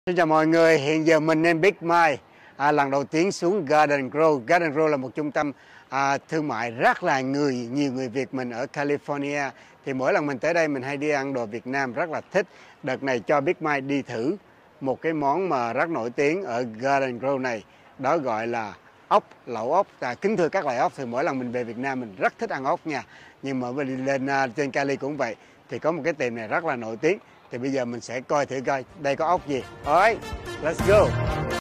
Xin chào mọi người, hiện giờ mình nên Big Mile. Lần đầu tiên xuống Garden Grove. Garden Grove là một trung tâm thương mại rất là nhiều người Việt mình ở California. Thì mỗi lần mình tới đây mình hay đi ăn đồ Việt Nam, rất là thích. Đợt này cho Big Mile đi thử một cái món mà rất nổi tiếng ở Garden Grove này. Đó gọi là lẩu ốc. Kính thưa các loại ốc, thì mỗi lần mình về Việt Nam mình rất thích ăn ốc nha. Nhưng mà mình lên trên Cali cũng vậy. Thì có một cái tiệm này rất là nổi tiếng. Thì bây giờ mình sẽ coi thử coi đây có ốc gì. Alright, let's go.